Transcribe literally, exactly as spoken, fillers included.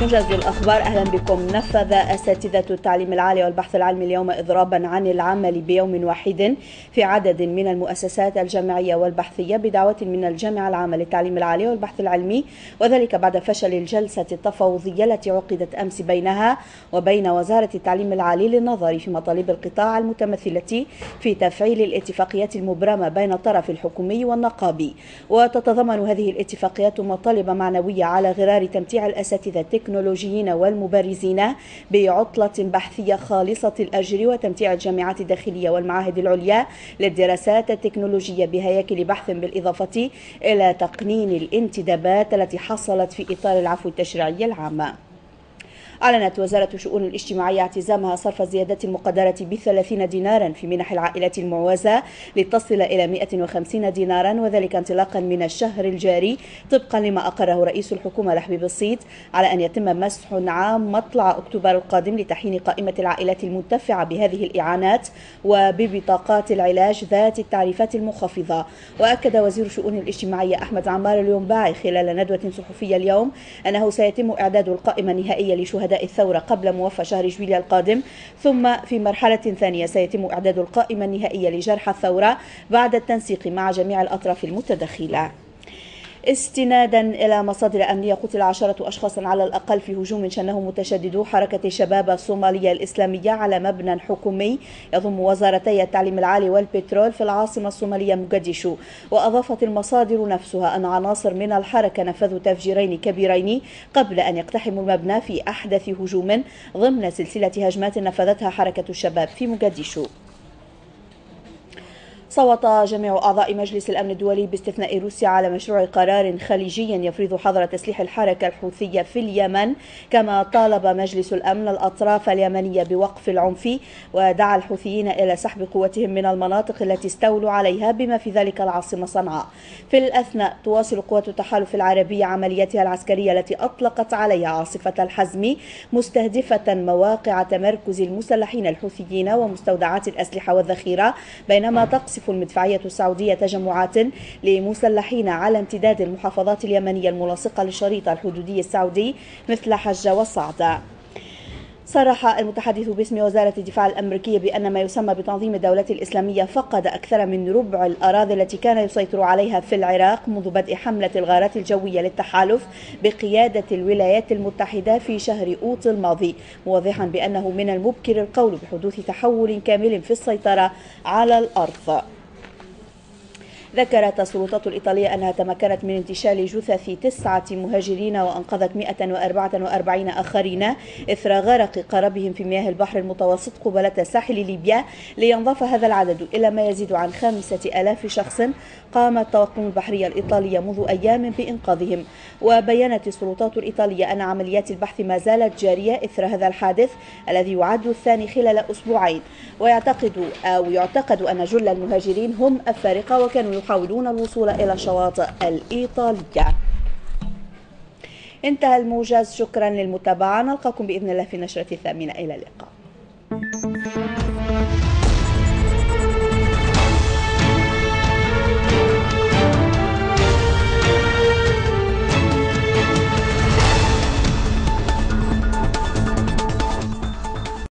موجز الأخبار، أهلا بكم. نفذ أساتذة التعليم العالي والبحث العلمي اليوم إضرابا عن العمل بيوم واحد في عدد من المؤسسات الجامعية والبحثية بدعوة من الجامعة العامة للتعليم العالي والبحث العلمي، وذلك بعد فشل الجلسة التفاوضية التي عقدت أمس بينها وبين وزارة التعليم العالي للنظر في مطالب القطاع المتمثلة في تفعيل الاتفاقيات المبرمة بين الطرف الحكومي والنقابي. وتتضمن هذه الاتفاقيات مطالب معنوية على غرار تمتيع الأساتذة التكنولوجيين والمبارزين بعطلة بحثية خالصة الأجر، وتمتيع الجامعات الداخلية والمعاهد العليا للدراسات التكنولوجية بهياكل بحث، بالإضافة إلى تقنين الانتدابات التي حصلت في إطار العفو التشريعي العام. أعلنت وزارة الشؤون الاجتماعية اعتزامها صرف الزيادة المقدرة بثلاثين دينارا في منح العائلات المعوزة لتصل إلى مئة وخمسين دينارا، وذلك انطلاقا من الشهر الجاري طبقا لما أقره رئيس الحكومة لحبيب الصيد، على أن يتم مسح عام مطلع أكتوبر القادم لتحيين قائمة العائلات المنتفعة بهذه الإعانات وببطاقات العلاج ذات التعريفات المخفضة. وأكد وزير الشؤون الاجتماعية أحمد عمار اليومباعي خلال ندوة صحفية اليوم أنه سيتم إعداد القائمة النهائية لشهداء الثورة قبل موفى شهر جويليا القادم، ثم في مرحلة ثانية سيتم إعداد القائمة النهائية لجرحى الثورة بعد التنسيق مع جميع الأطراف المتدخلة. استنادا إلى مصادر أمنية، قتل عشرة أشخاص على الأقل في هجوم شنه متشددو حركة الشباب الصومالية الإسلامية على مبنى حكومي يضم وزارتي التعليم العالي والبترول في العاصمة الصومالية مقديشو. وأضافت المصادر نفسها أن عناصر من الحركة نفذوا تفجيرين كبيرين قبل أن يقتحموا المبنى في أحدث هجوم ضمن سلسلة هجمات نفذتها حركة الشباب في مقديشو. صوت جميع أعضاء مجلس الأمن الدولي باستثناء روسيا على مشروع قرار خليجي يفرض حظر تسليح الحركة الحوثية في اليمن، كما طالب مجلس الأمن الأطراف اليمنية بوقف العنف، ودعا الحوثيين إلى سحب قوتهم من المناطق التي استولوا عليها بما في ذلك العاصمة صنعاء. في الأثناء تواصل قوات التحالف العربي عملياتها العسكرية التي أطلقت عليها عاصفة الحزم، مستهدفة مواقع تمركز المسلحين الحوثيين ومستودعات الأسلحة والذخيرة، بينما تقصف المدفعية السعودية تجمعات لمسلحين على امتداد المحافظات اليمنية الملاصقة للشريط الحدودي السعودي مثل حجة والصعدة. صرح المتحدث باسم وزارة الدفاع الأمريكية بأن ما يسمى بتنظيم الدولة الإسلامية فقد أكثر من ربع الأراضي التي كان يسيطر عليها في العراق منذ بدء حملة الغارات الجوية للتحالف بقيادة الولايات المتحدة في شهر أوت الماضي، موضحا بأنه من المبكر القول بحدوث تحول كامل في السيطرة على الأرض. ذكرت السلطات الإيطالية أنها تمكنت من انتشال جثث تسعة مهاجرين وأنقذت مئة وأربعة وأربعين آخرين إثر غرق قاربهم في مياه البحر المتوسط قبالة ساحل ليبيا، لينضاف هذا العدد إلى ما يزيد عن خمسة آلاف شخص قامت الطواقم البحرية الإيطالية منذ أيام بإنقاذهم. وبيّنت السلطات الإيطالية أن عمليات البحث ما زالت جارية إثر هذا الحادث الذي يعد الثاني خلال أسبوعين، ويعتقد أو يعتقد أن جل المهاجرين هم أفارقة وكانوا يحاولون الوصول إلى الشواطئ الإيطالية. انتهى الموجز، شكرا للمتابعة، نلقاكم بإذن الله في النشرة الثامنة، إلى اللقاء.